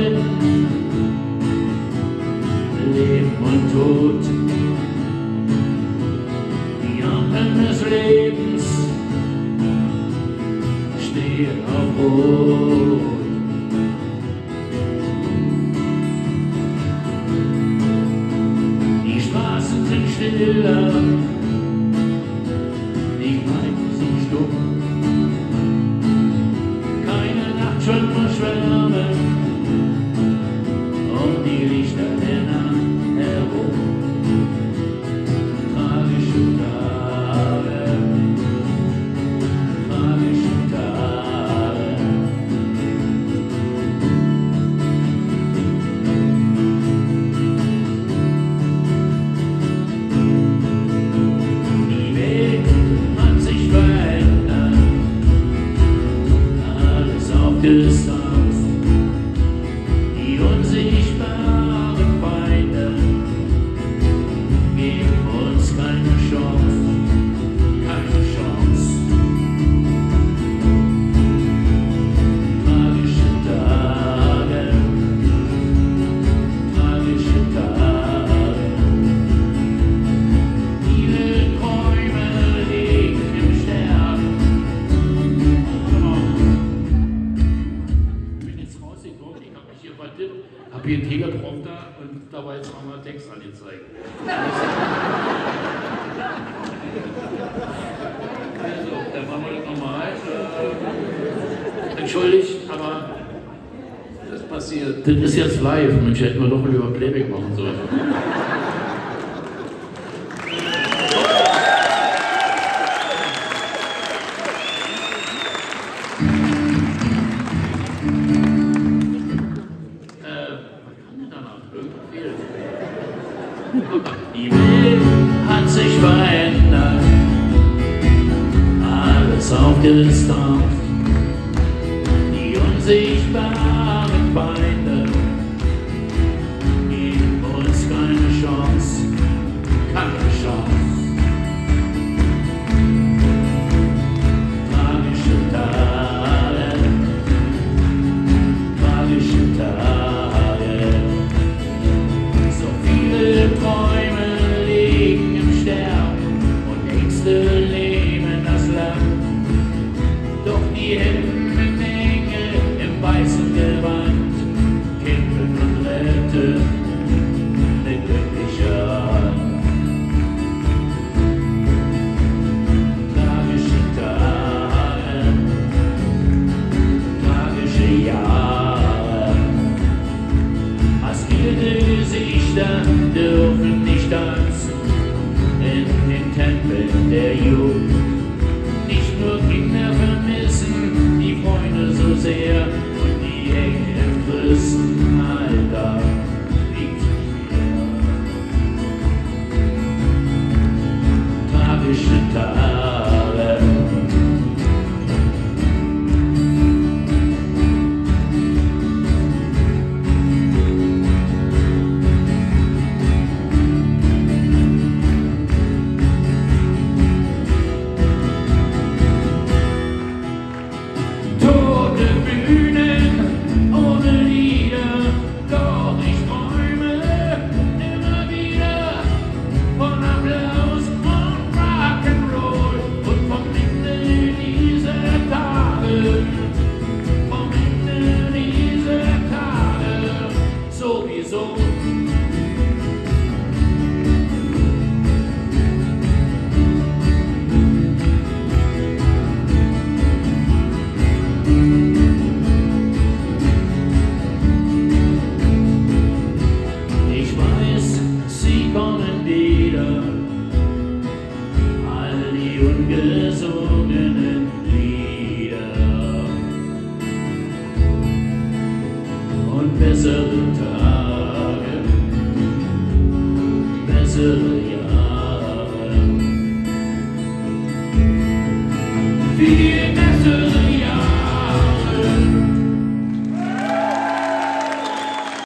drin, Leben und Tod, die Ampeln des Lebens stehen auf Rot. Die Straßen sind stiller, die Kneipen sind stumm. Schon nur schwärmen um die Lichter der Nacht herum. Tragische Tage, tragische Tage. Die Welt hat sich verändert, alles aufgesaugt. Die unsichtbaren Feinde geben uns keine Chance, keine Chance. Tragische Tage, tragische Tage. Viele Träume liegen im Sterben. Ich habe hier einen Teleprompter und dabei jetzt auch mal Text angezeigt. Also, dann machen wir das nochmal. Entschuldigt, aber das passiert. Das ist jetzt live. Mensch, hätten wir doch mal über Playback machen sollen. Die Welt hat sich verändert, alles aufgestaucht. Die unsichtbaren Feinde geben uns keine Chance, keine Chance. Tragische Tage, tragische Tage. So viele Träume liegen im Sterben und Ängste leben das Land. Doch die Menge im weißen Gewand kämpfen und retten eine glückliche Hand. Tragische Tage, tragische Jahre. Maskierte Gesichter dürfen nicht tanzen in den Tempeln der Jugend. Nicht nur Kinder vermissen die Freunde so sehr und die Enge im Christenalter liegt so schwer. Tragische Tage. Ungesungenen Lieder und bessere Tage, bessere